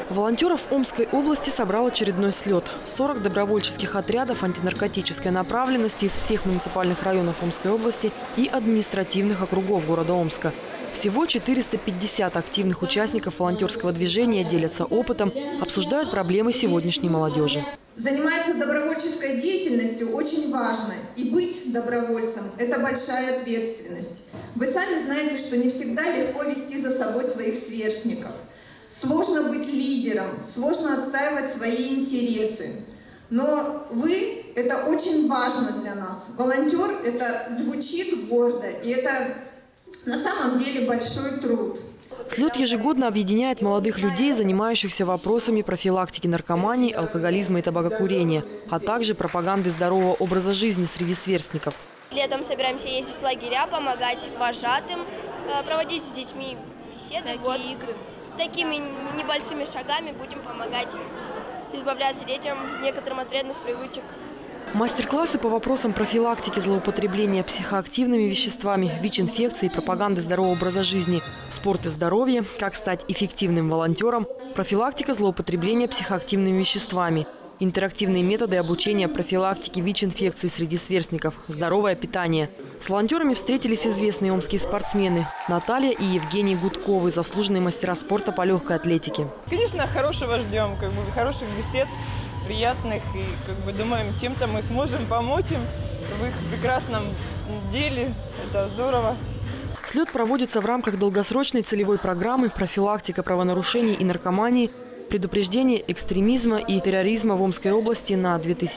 Волонтеров Омской области собрал очередной слет. 40 добровольческих отрядов антинаркотической направленности из всех муниципальных районов Омской области и административных округов города Омска. Всего 450 активных участников волонтерского движения делятся опытом, обсуждают проблемы сегодняшней молодежи. Заниматься добровольческой деятельностью очень важно. И быть добровольцем – это большая ответственность. Вы сами знаете, что не всегда легко вести за собой своих сверстников. Сложно быть лидером, сложно отстаивать свои интересы. Но вы – это очень важно для нас. Волонтер – это звучит гордо, и это на самом деле большой труд. Слет ежегодно объединяет молодых людей, занимающихся вопросами профилактики наркомании, алкоголизма и табакокурения, а также пропаганды здорового образа жизни среди сверстников. Летом собираемся ездить в лагеря, помогать вожатым, проводить с детьми беседы. Такими небольшими шагами будем помогать избавляться детям некоторым от вредных привычек. Мастер-классы по вопросам профилактики злоупотребления психоактивными веществами, ВИЧ-инфекции, пропаганды здорового образа жизни, спорт и здоровье, как стать эффективным волонтером, профилактика злоупотребления психоактивными веществами, интерактивные методы обучения профилактике ВИЧ-инфекции среди сверстников, здоровое питание. С волонтерами встретились известные омские спортсмены Наталья и Евгений Гудковы, заслуженные мастера спорта по легкой атлетике. Конечно, хорошего ждем, хороших бесед, приятных, и думаем, чем-то мы сможем помочь им в их прекрасном деле. Это здорово. Слет проводится в рамках долгосрочной целевой программы «Профилактика правонарушений и наркомании. Предупреждение экстремизма и терроризма в Омской области на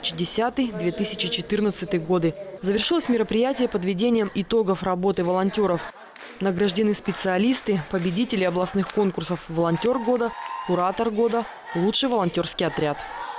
2010-2014 годы». Завершилось мероприятие подведением итогов работы волонтеров. Награждены специалисты, победители областных конкурсов «Волонтер года», «Куратор года», «Лучший волонтерский отряд».